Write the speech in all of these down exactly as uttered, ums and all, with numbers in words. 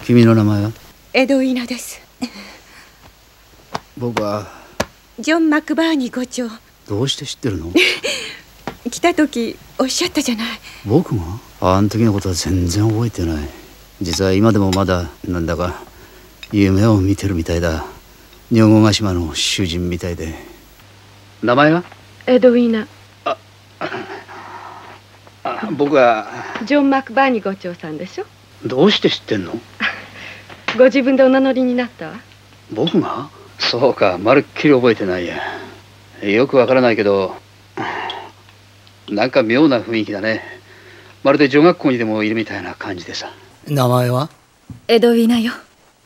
君の名前は？ エドウィナです。 僕はジョン・マクバーニー伍長。 どうして知ってるの？ 来た時おっしゃったじゃない。 僕が？あの時のことは全然覚えてない。実は今でもまだなんだか夢を見てるみたいだ。女房ヶ島の主人みたいで。名前は？ エドウィナ。 ああ、僕はジョン・マクバーニー伍長さんでしょ。 どうして知ってんの？ ご自分でお名乗りになったわ。 僕が？そうか、まるっきり覚えてないや。よくわからないけど、なんか妙な雰囲気だね。まるで女学校にでもいるみたいな感じでさ。名前は？ エドウィナよ。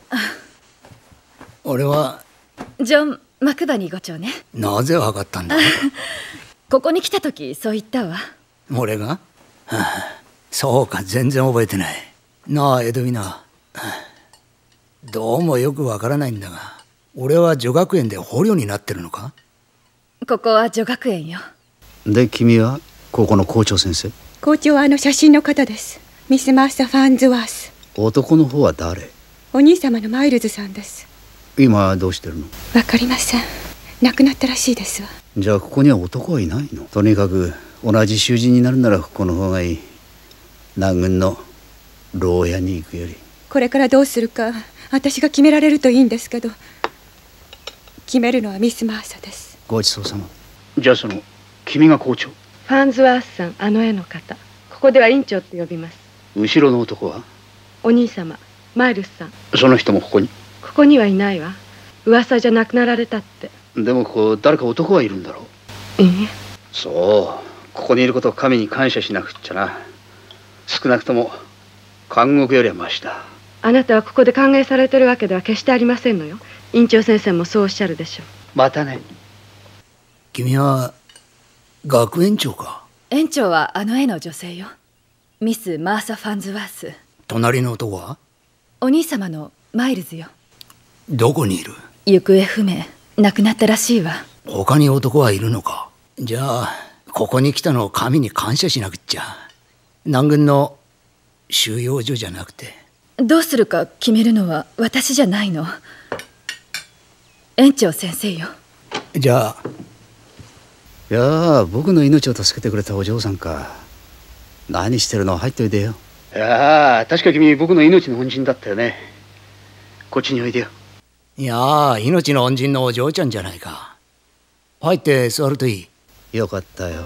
俺はジョン・マクバニー伍長ね。 なぜわかったんだ？ ここに来た時そう言ったわ。 俺が？はあ、そうか、全然覚えてない。なあエドウィナ、はあ、どうもよくわからないんだが、俺は女学園で捕虜になってるのか？ ここは女学園よ。 で君はここの校長先生？ 校長はあの写真の方です。ミス・マーサ・ファンズワース。男の方は誰？ お兄様のマイルズさんです。 今どうしてるの？ わかりません。亡くなったらしいですわ。 じゃあここには男はいないの？とにかく同じ囚人になるならここの方がいい。南軍の牢屋に行くより。 これからどうするか私が決められるといいんですけど、決めるのはミス・マーサです。 ごちそうさま。じゃあその君が校長？ ファンズワースさん、あの絵の方。ここでは院長って呼びます。 後ろの男は？ お兄様マイルスさん。 その人もここに？ ここにはいないわ。噂じゃ亡くなられたって。 でもここ誰か男はいるんだろう？ いいえ。 そう、ここにいることを神に感謝しなくっちゃな。少なくとも監獄よりはマシだ。 あなたはここで歓迎されてるわけでは決してありませんのよ。院長先生もそうおっしゃるでしょう。 またね。君は学園長か？ 園長はあの絵の女性よ。ミス・マーサ・ファンズワース。 隣の男は？ お兄様のマイルズよ。 どこにいる？ 行方不明。亡くなったらしいわ。 他に男はいるのか？じゃあここに来たのを神に感謝しなくっちゃ。南軍の収容所じゃなくて。 どうするか決めるのは私じゃないの。園長先生よ。 じゃあ。いやあ、僕の命を助けてくれたお嬢さんか。何してるの？入っといでよ。いやあ、確か君僕の命の恩人だったよね。こっちにおいでよ。いやあ、命の恩人のお嬢ちゃんじゃないか。入って座るといい。よかったよ。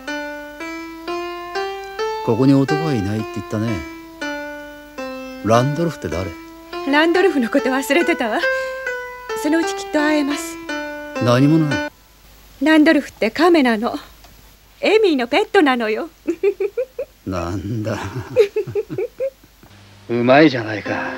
ここに男はいないって言ったね。ランドルフって誰？ ランドルフのこと忘れてたわ。そのうちきっと会えます。 何者なの？ ランドルフってカメなの。エミーのペットなのよ。 なんだ。うまいじゃないか。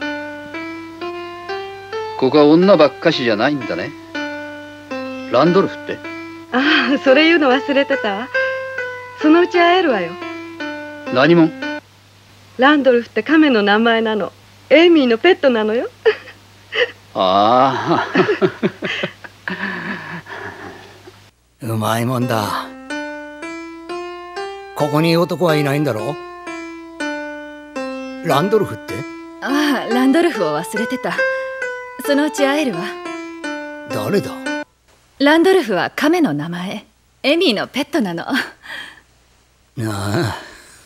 ここは女ばっかしじゃないんだね。ランドルフって？ ああ、それ言うの忘れてたわ。そのうち会えるわよ。 何も。 ランドルフって亀の名前なの。エイミーのペットなのよ。 ああ。うまいもんだ。ここに男はいないんだろ？ランドルフって？ ああ、ランドルフを忘れてた。そのうち会えるわ。 誰だ？ ランドルフは亀の名前。エミーのペットなの。ああ。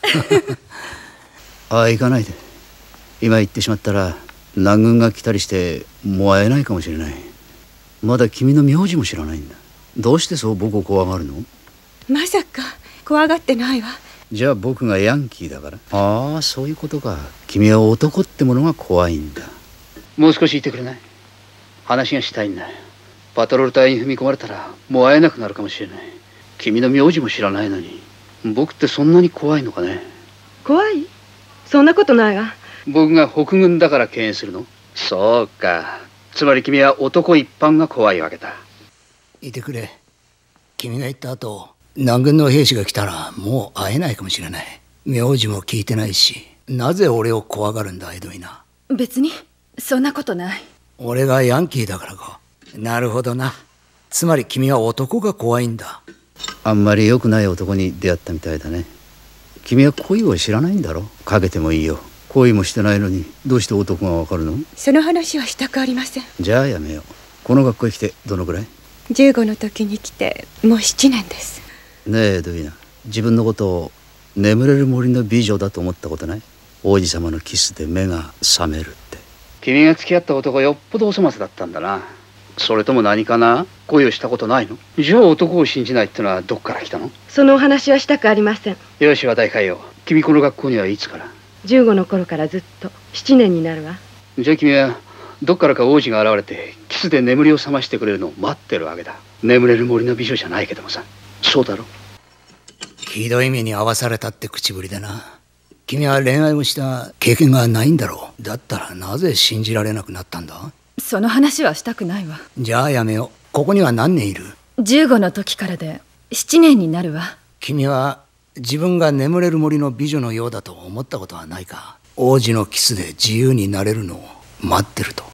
ああ、行かないで。今行ってしまったら南軍が来たりしてもう会えないかもしれない。まだ君の名字も知らないんだ。どうしてそう僕を怖がるの？ まさか怖がってないわ。 じゃあ僕がヤンキーだから？ああ、そういうことか。君は男ってものが怖いんだ。もう少しいてくれない？話がしたいんだ。パトロール隊に踏み込まれたらもう会えなくなるかもしれない。君の名字も知らないのに僕ってそんなに怖いのかね？ 怖い？そんなことないわ。 僕が北軍だから敬遠するの？そうか。つまり君は男一般が怖いわけだ。いてくれ。君が言った後南軍の兵士が来たらもう会えないかもしれない。名字も聞いてないし。なぜ俺を怖がるんだエドウィナ？ 別にそんなことない。 俺がヤンキーだからか。なるほどな。つまり君は男が怖いんだ。あんまり良くない男に出会ったみたいだね。君は恋を知らないんだろ？かけてもいいよ。 恋もしてないのにどうして男がわかるの？ その話はしたくありません。 じゃあやめよう。この学校へ来てどのくらい？ じゅうごの時に来てもうななねんです。 ねえドゥイナ、自分のことを眠れる森の美女だと思ったことない？王子様のキスで目が覚めるって。君が付き合った男よっぽどお粗末だったんだな。それとも何かな？恋をしたことないの？じゃあ男を信じないってのはどっから来たの？ そのお話はしたくありません。 よし話題変えよう。君この学校にはいつから？ じゅうごの頃からずっと。ななねんになるわ。じゃあ君はどっからか王子が現れてキスで眠りを覚ましてくれるのを待ってるわけだ。眠れる森の美女じゃないけどもさ。そうだろ？ひどい目に遭わされたって口ぶりでな。君は恋愛をした経験がないんだろう。だったらなぜ信じられなくなったんだ？ その話はしたくないわ。 じゃあやめよう。ここには何年いる？ じゅうごの時からでななねんになるわ。 君は自分が眠れる森の美女のようだと思ったことはないか？王子のキスで自由になれるのを待ってると。